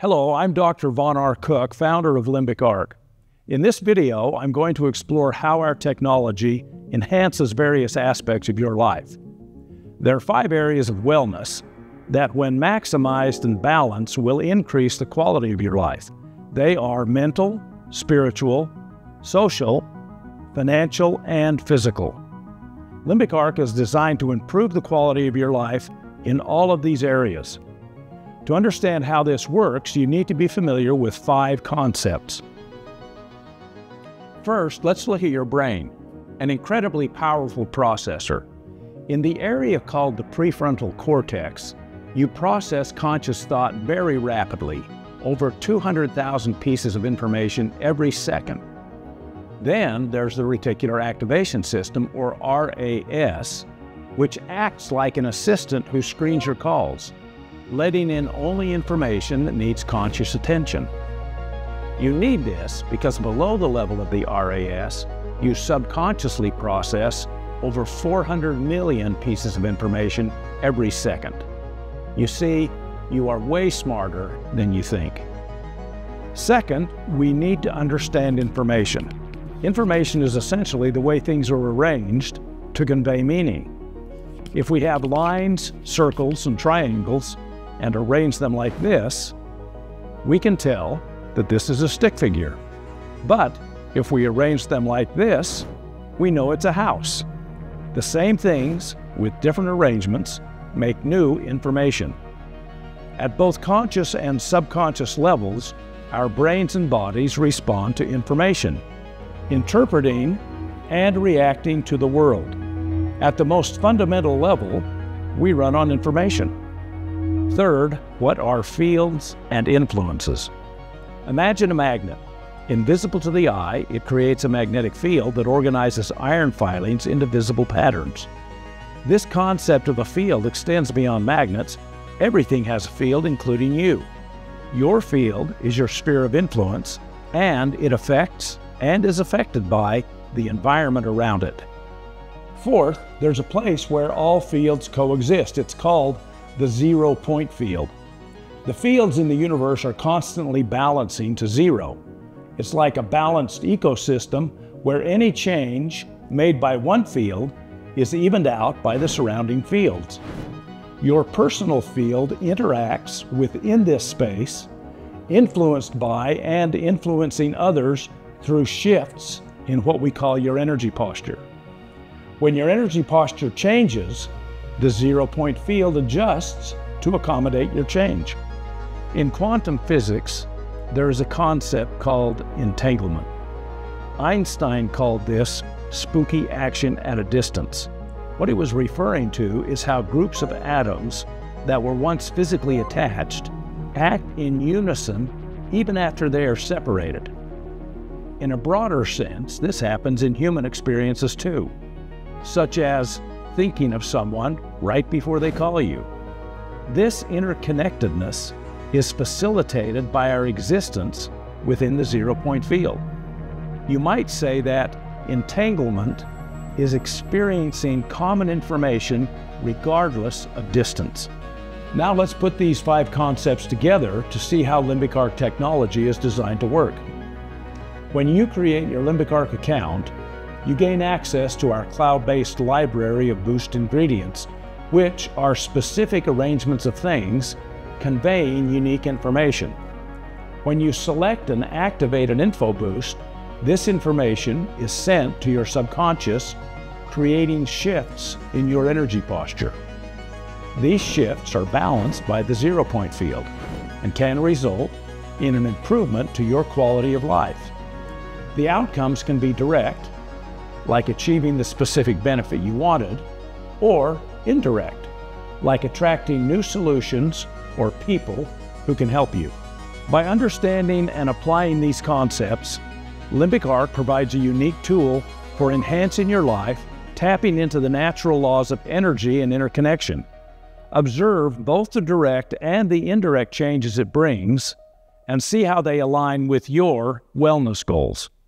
Hello, I'm Dr. Vaughn R Cook, founder of Limbic Arc. In this video, I'm going to explore how our technology enhances various aspects of your life. There are 5 areas of wellness that, when maximized and balanced, will increase the quality of your life. They are mental, spiritual, social, financial, and physical. Limbic Arc is designed to improve the quality of your life in all of these areas. To understand how this works, you need to be familiar with 5 concepts. First, let's look at your brain, an incredibly powerful processor. In the area called the prefrontal cortex, you process conscious thought very rapidly, over 200,000 pieces of information every second. Then there's the reticular activation system, or RAS, which acts like an assistant who screens your calls, letting in only information that needs conscious attention. You need this because below the level of the RAS, you subconsciously process over 400 million pieces of information every second. You see, you are way smarter than you think. Second, we need to understand information. Information is essentially the way things are arranged to convey meaning. If we have lines, circles, and triangles, and arrange them like this, we can tell that this is a stick figure. But if we arrange them like this, we know it's a house. The same things, with different arrangements, make new information. At both conscious and subconscious levels, our brains and bodies respond to information, interpreting and reacting to the world. At the most fundamental level, we run on information. Third, what are fields and influences? Imagine a magnet. Invisible to the eye, it creates a magnetic field that organizes iron filings into visible patterns. This concept of a field extends beyond magnets. Everything has a field, including you. Your field is your sphere of influence, and it affects and is affected by the environment around it. Fourth, there's a place where all fields coexist. It's called the 0-point field. The fields in the universe are constantly balancing to zero. It's like a balanced ecosystem where any change made by one field is evened out by the surrounding fields. Your personal field interacts within this space, influenced by and influencing others through shifts in what we call your energy posture. When your energy posture changes, the 0-point field adjusts to accommodate your change. In quantum physics, there is a concept called entanglement. Einstein called this spooky action at a distance. What he was referring to is how groups of atoms that were once physically attached act in unison even after they are separated. In a broader sense, this happens in human experiences too, such as thinking of someone right before they call you. This interconnectedness is facilitated by our existence within the 0-point field. You might say that entanglement is experiencing common information regardless of distance. Now let's put these 5 concepts together to see how Limbic Arc technology is designed to work. When you create your Limbic Arc account, you gain access to our cloud-based library of boost ingredients, which are specific arrangements of things conveying unique information. When you select and activate an InfoBoost, this information is sent to your subconscious, creating shifts in your energy posture. These shifts are balanced by the 0-point field and can result in an improvement to your quality of life. The outcomes can be direct, like achieving the specific benefit you wanted, or indirect, like attracting new solutions or people who can help you. By understanding and applying these concepts, Limbic Arc provides a unique tool for enhancing your life, tapping into the natural laws of energy and interconnection. Observe both the direct and the indirect changes it brings, and see how they align with your wellness goals.